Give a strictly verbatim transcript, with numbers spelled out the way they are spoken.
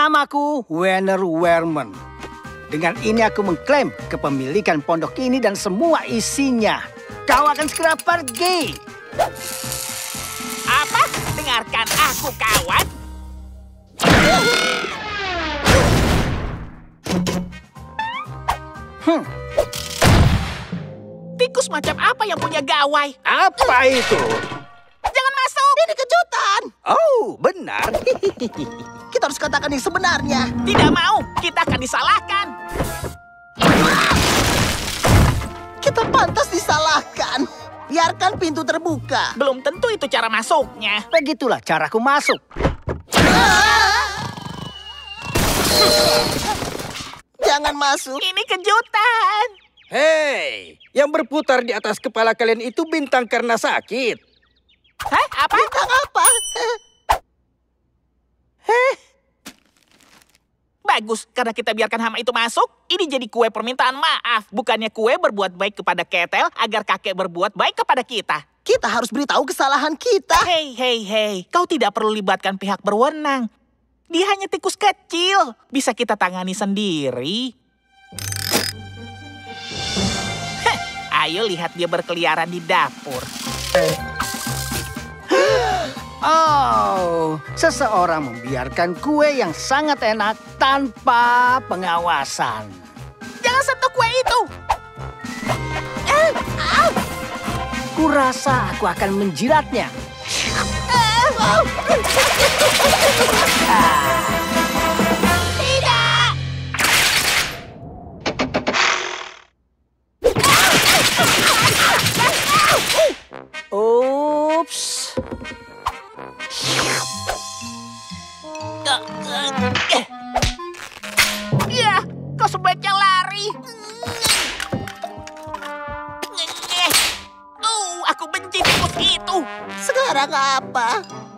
Namaku Werner Werman. Dengan ini aku mengklaim kepemilikan pondok ini dan semua isinya. Kau akan segera pergi. Apa? Dengarkan aku, kawan. Hmm. Tikus macam apa yang punya gawai? Apa itu? Jangan masuk! Ini kejutan. Oh, benar. Kita harus katakan yang sebenarnya. Tidak mau, kita akan disalahkan. Kita pantas disalahkan. Biarkan pintu terbuka. Belum tentu itu cara masuknya. Begitulah caraku masuk. Jangan masuk. Ini kejutan. Hei, yang berputar di atas kepala kalian itu bintang karena sakit. Hah? Apa? Bintang apa? Bagus, karena kita biarkan hama itu masuk, ini jadi kue permintaan maaf. Bukannya kue berbuat baik kepada Ketel agar kakek berbuat baik kepada kita. Kita harus beritahu kesalahan kita. Hei, hei, hei, kau tidak perlu libatkan pihak berwenang. Dia hanya tikus kecil, bisa kita tangani sendiri. Heh, ayo lihat dia berkeliaran di dapur. Oh, seseorang membiarkan kue yang sangat enak tanpa pengawasan. Jangan sentuh kue itu. Kurasa aku akan menjilatnya. Tidak. Ups. Ya, kau sebaiknya lari. Oh, aku benci tikus itu. Sekarang apa?